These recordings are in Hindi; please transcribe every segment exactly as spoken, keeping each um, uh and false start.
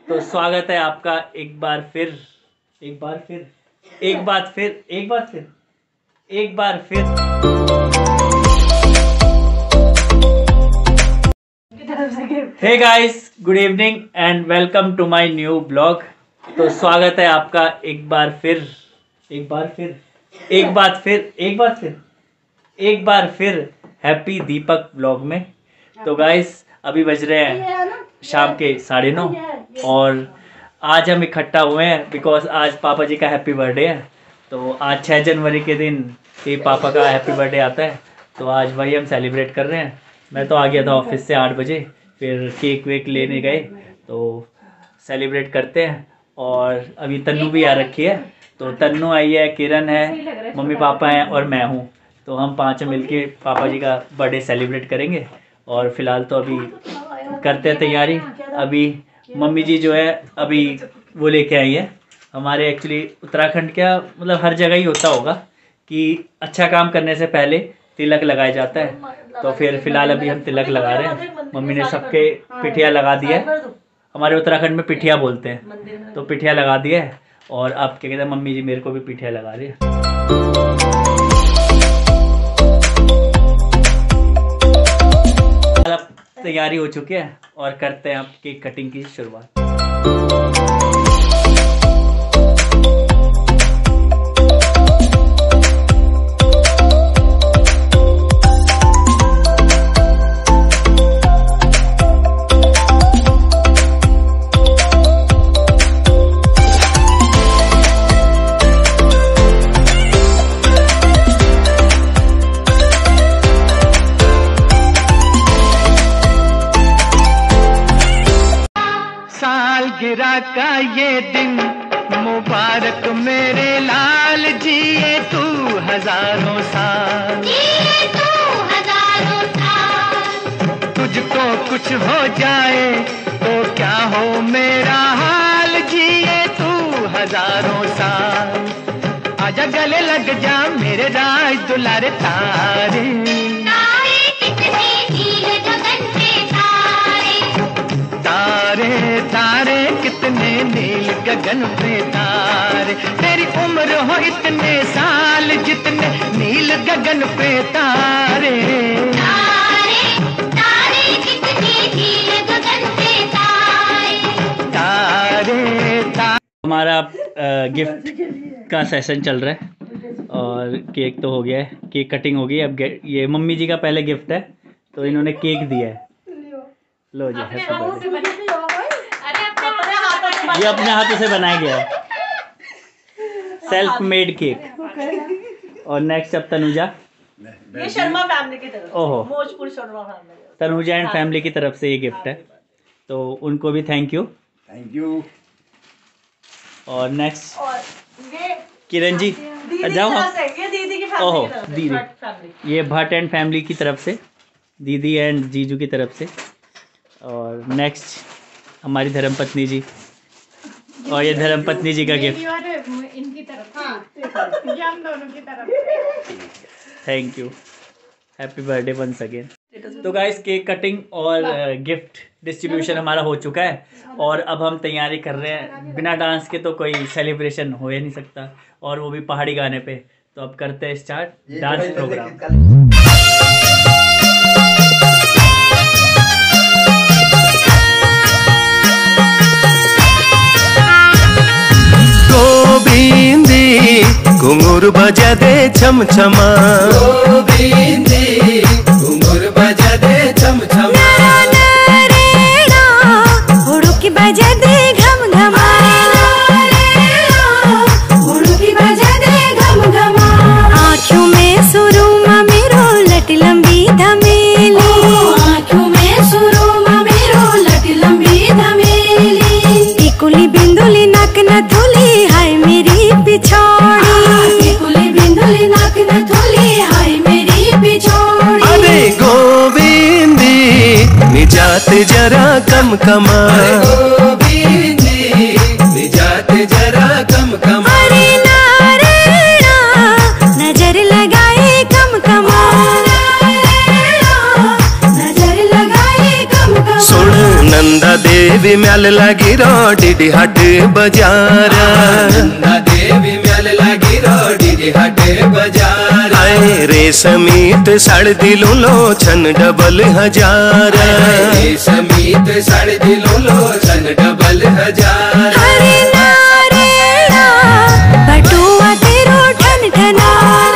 तो स्वागत है आपका एक बार फिर एक बार फिर एक बार फिर एक बार फिर एक बार फिर hey guys, good evening and welcome to my new blog. तो स्वागत है आपका एक बार फिर एक बार फिर एक बार फिर एक बार फिर एक बार फिर हैप्पी दीपक ब्लॉग में। तो गाइस अभी बज रहे हैं शाम के साढ़े नौ और आज हम इकट्ठा हुए हैं बिकॉज आज पापा जी का हैप्पी बर्थडे है। तो आज छः जनवरी के दिन ही पापा का हैप्पी बर्थडे आता है, तो आज वही हम सेलिब्रेट कर रहे हैं। मैं तो आ गया था ऑफिस से आठ बजे, फिर केक वेक लेने गए तो सेलिब्रेट करते हैं। और अभी तन्नू भी आ रखी है, तो तन्नू आई है, किरण है, मम्मी पापा हैं और मैं हूँ। तो हम पाँच मिलके पापा जी का बर्थडे सेलिब्रेट करेंगे। और फिलहाल तो अभी करते हैं तैयारी। अभी मम्मी जी जो है अभी वो लेके आई है हमारे, एक्चुअली उत्तराखंड क्या मतलब हर जगह ही होता होगा कि अच्छा काम करने से पहले तिलक लगाया जाता है। तो फिर फिलहाल अभी हम तिलक लगा रहे हैं। मम्मी ने सबके पिठिया लगा दिया है, हमारे उत्तराखंड में पिठिया बोलते हैं, तो पिठिया लगा दिया है। और अब क्या कहते हैं मम्मी जी मेरे को भी पिठिया लगा रही है। तैयारी हो चुकी है और करते हैं आप केक कटिंग की शुरुआत। गिरा का ये दिन मुबारक मेरे लाल, जिए तू हजारों साल, जिए तू हजारों साल। तुझको कुछ हो जाए तो क्या हो मेरा हाल, जिए तू हजारों साल। आजा गले लग जा मेरे राज दुलारे तारे, तारे तारे कितने नील गगन पे तारे। तेरी उम्र हो इतने साल जितने नील गगन पे तारे, तारे तारे कितने नील गगन पे तारे, तारे तारे। हमारा गिफ्ट का सेशन चल रहा है और केक तो हो गया है, केक कटिंग हो गई। अब ये मम्मी जी का पहले गिफ्ट है, तो इन्होंने केक दिया है। लो जी, हैप्पी बर्थडे। ये अपने हाथों से बनाया गया है, सेल्फ मेड केक। और नेक्स्ट अब तनुजा, ये शर्मा फैमिली की तरफ, ओहो Bhojpur Sharma family, Tanuja and family की तरफ से ये गिफ्ट है, तो उनको भी थैंक यू थैंक यू। और नेक्स्ट और ये किरण जी जाओ आप। ये दीदी की फैमिली ओहो की तरफ से, दीदी, भट्ट फैमिली। ये भट्ट एंड फैमिली की तरफ से, दीदी एंड जीजू की तरफ से। और नेक्स्ट हमारी धर्मपत्नी जी, और ये धर्मपत्नी जी का गिफ्ट इनकी तरफ, ये हम दोनों की तरफ। Thank you, happy birthday once again. तो गाइस केक कटिंग और गिफ्ट डिस्ट्रीब्यूशन हमारा हो चुका है और अब हम तैयारी कर रहे हैं। बिना डांस के तो कोई सेलिब्रेशन हो ही नहीं सकता, और वो भी पहाड़ी गाने पे। तो अब करते हैं स्टार्ट डांस प्रोग्राम। गोविंदी घुंघरू बजा दे छम छमा, गोविंदी घुंघरू बजा दे छम छमा, हुड़की बजा दे घम घमा, हुड़की बजा दे घम घमा। आँखों में सुरमा मेरो लट लंबी धमेली, आँखों में सुरमा मेरो लट लंबी धमेली। टिकुली बिंदुली नाक न धुली हाय मेरी पिछौड़ी, टिकुली बिंदुली नाक न धुली हाय मेरी पिछौड़ी। अरे गोविंदी निजात जरा कम कमा, गोविंदी निजात जरा कम कमा। अरे नारायणा नजर लगाए कम कमा, नजर लगाए कम कमा। सुन नंदा देव देवी म्याल लागी रो डिडी हाट बाजार नंदा देवी म्याल लागी रो डिडी हाट बाजार आए रेशमीत साड़ दिलो लो छन डबल हजार रेशमीत साड़ दिलो लो छन डबल हजार हरे नारेणा बटुआ तेरो ठन ठना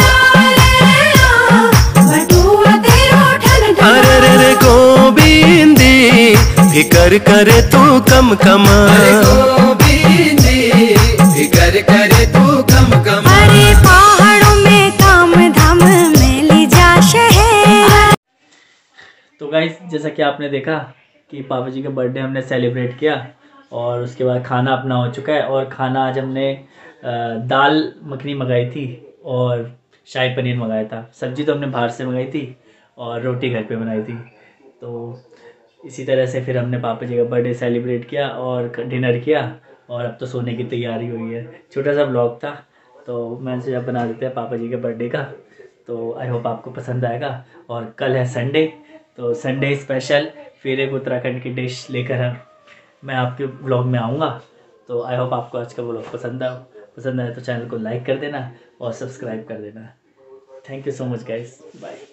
बटुआ तेरो ठन ठना अरे रे रे गोविंदी फिकर करे तू कम कमा गोविंदी फिकर करे तू कम कम अरे पहाड़ों में काम धाम में ले जा शहर। तो गाइस जैसा कि आपने देखा कि पापा जी का बर्थडे हमने सेलिब्रेट किया और उसके बाद खाना अपना हो चुका है। और खाना आज हमने दाल मखनी मंगाई थी और शाही पनीर मंगाया था। सब्जी तो हमने बाहर से मंगाई थी और रोटी घर पे बनाई थी। तो इसी तरह से फिर हमने पापा जी का बर्थडे सेलिब्रेट किया और डिनर किया और अब तो सोने की तैयारी हुई है। छोटा सा ब्लॉग था तो मैंने सोचा बना देते हैं पापा जी के बर्थडे का। तो आई होप आपको पसंद आएगा। और कल है संडे, तो संडे स्पेशल फिर एक उत्तराखंड की डिश लेकर मैं आपके ब्लॉग में आऊँगा। तो आई होप आपको आज का ब्लॉग पसंद आए पसंद आए तो चैनल को लाइक कर देना और सब्सक्राइब कर देना। Thank you so much guys, bye.